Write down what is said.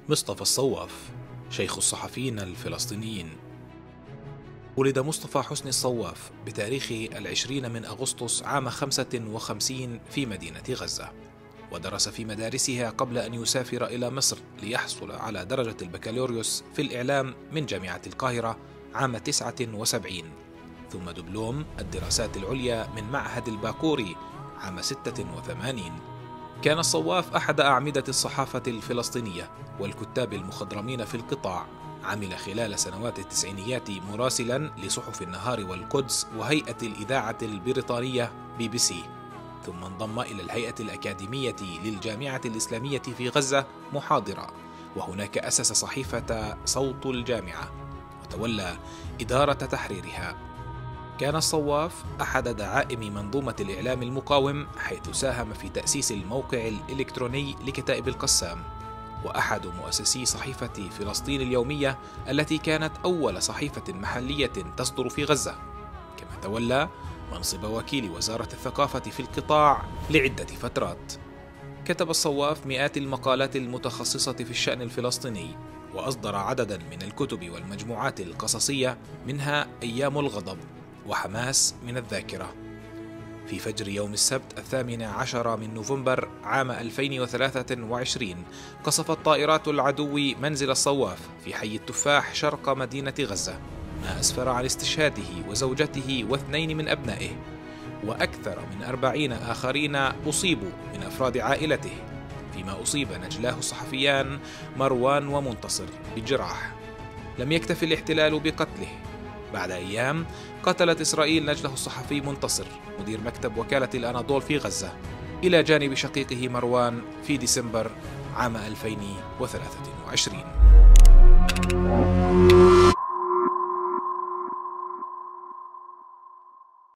مصطفى الصواف، شيخ الصحفيين الفلسطينيين. ولد مصطفى حسني الصواف بتاريخ 20 من أغسطس عام 55 في مدينة غزة، ودرس في مدارسها قبل أن يسافر إلى مصر ليحصل على درجة البكالوريوس في الإعلام من جامعة القاهرة عام 79، ثم دبلوم الدراسات العليا من معهد الباقوري عام 86. كان الصواف أحد أعمدة الصحافة الفلسطينية والكتاب المخضرمين في القطاع. عمل خلال سنوات التسعينيات مراسلا لصحف النهار والقدس وهيئة الإذاعة البريطانية BBC، ثم انضم إلى الهيئة الأكاديمية للجامعة الإسلامية في غزة محاضرا، وهناك أسس صحيفة صوت الجامعة وتولى إدارة تحريرها. كان الصواف أحد دعائم منظومة الإعلام المقاوم، حيث ساهم في تأسيس الموقع الإلكتروني لكتائب القسام، وأحد مؤسسي صحيفة فلسطين اليومية التي كانت أول صحيفة محلية تصدر في غزة، كما تولى منصب وكيل وزارة الثقافة في القطاع لعدة فترات. كتب الصواف مئات المقالات المتخصصة في الشأن الفلسطيني، وأصدر عددا من الكتب والمجموعات القصصية، منها أيام الغضب وحماس من الذاكرة. في فجر يوم السبت 18 من نوفمبر عام 2023 قصفت طائرات العدو منزل الصواف في حي التفاح شرق مدينة غزة، ما أسفر عن استشهاده وزوجته واثنين من أبنائه، وأكثر من 40 آخرين أصيبوا من أفراد عائلته، فيما أصيب نجلاه الصحفيان مروان ومنتصر بالجراح. لم يكتف الاحتلال بقتله. بعد أيام قتلت إسرائيل نجله الصحفي منتصر مدير مكتب وكالة الأناضول في غزة إلى جانب شقيقه مروان في ديسمبر عام 2023.